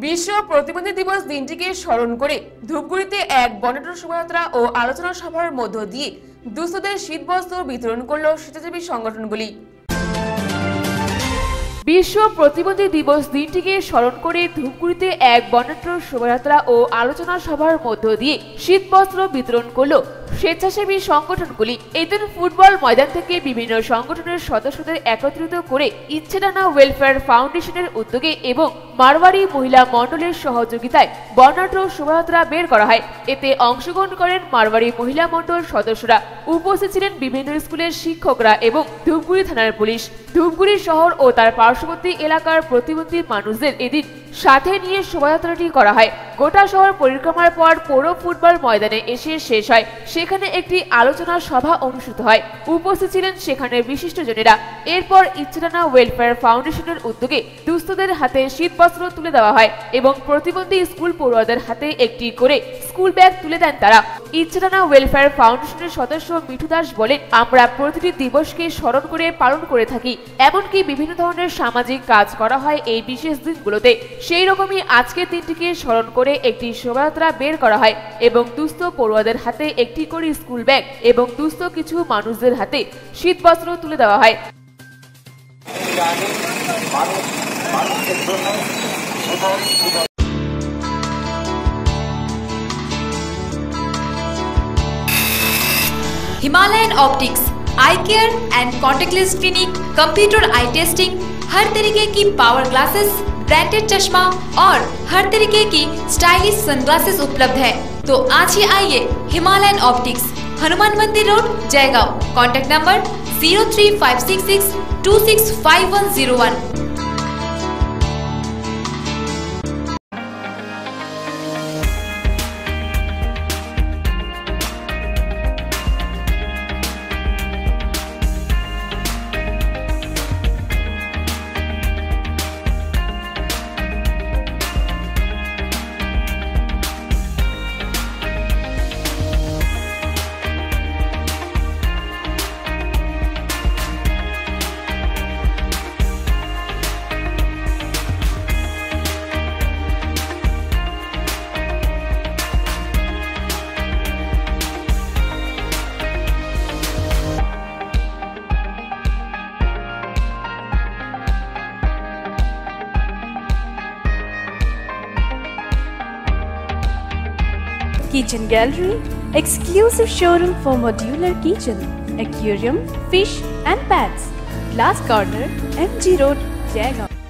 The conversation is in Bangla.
বিশ্ব প্রতিবন্ধী দিবস দিনটিকে স্মরণ করে ধূপগুড়িতে এক বর্ণাঢ্য শোভাযাত্রা ও আলোচনা সভার মধ্য দিয়ে দুস্থদের শীতবস্ত্র বিতরণ করল স্বেচ্ছাসেবী সংগঠনগুলি। বিশ্ব প্রতিবন্ধী দিবস দিনটিকে স্মরণ করে ধূপগুড়িতে এক বর্ণাঢ্য শোভাযাত্রা ও আলোচনা সভার মধ্য দিয়ে শীতবস্ত্র বিতরণ করল স্বেচ্ছাসেবী সংগঠনগুলি। এদিন ফুটবল ময়দান থেকে বিভিন্ন সংগঠনের সদস্যদের একত্রিত করে ইচ্ছেডানা ওয়েলফেয়ার ফাউন্ডেশনের উদ্যোগে এবং মারওয়াড়ি মহিলা মণ্ডলের সহযোগিতায় বর্ণাঢ্য শোভাযাত্রা বের করা হয়। এতে অংশগ্রহণ করেন মারওয়াড়ি মহিলা মণ্ডল সদস্যরা। উপস্থিত ছিলেন বিভিন্ন স্কুলের শিক্ষকরা এবং ধূপগুড়ি থানার পুলিশ। ধূপগুড়ি শহর ও তার পার্শ্ববর্তী এলাকার প্রতিবন্ধী মানুষদের এদিন সাথে নিয়ে শোভাযাত্রাটি করা হয়। গোটা শহর পরিক্রমার পর পৌর ফুটবল ময়দানে এসে শেষ হয়। সেখানে একটি আলোচনা সভা অনুষ্ঠিত হয়। উপস্থিত ছিলেন সেখানে বিশিষ্টজনেরা। এরপর ইচ্ছেডানা ওয়েলফেয়ার ফাউন্ডেশনের উদ্যোগে দুস্থদের হাতে শীতবস্ত্র তুলে দেওয়া হয় এবং প্রতিবন্ধী স্কুল পড়ুয়াদের হাতে একটি করে স্কুল ব্যাগ তুলে দেন তারা। ইচ্ছেডানা ওয়েলফেয়ার ফাউন্ডেশনের সদস্য মিঠু দাস বলেন, আমরা প্রতিটি দিবসকে স্মরণ করে পালন করে থাকি। এমনকি বিভিন্ন ধরনের সামাজিক কাজ করা হয় এই বিশেষ দিনগুলোতে। সেই রকমই আজকের দিনটিকে স্মরণ করে একটি শোভাযাত্রা বের করা হয় এবং দুস্থ পড়ুয়াদের হাতে একটি করে স্কুল ব্যাগ এবং দুস্থ কিছু মানুষদের হাতে শীতবস্ত্র তুলে দেওয়া হয়। Himalayan optics eye care and contactless clinic, computer eye testing, हर तरीके की पावर ग्लासेस, ब्रांडेड चश्मा और हर तरीके की स्टाइलिश सनग्लासेस उपलब्ध है। तो आज ही आइए Himalayan optics, Hanuman Mandir road, Jaigaon. Contact number 03566265101। Kitchen Gallery, exclusive showroom for modular kitchen, aquarium, fish and pets. Glass Corner, MG Road, Jaigaon.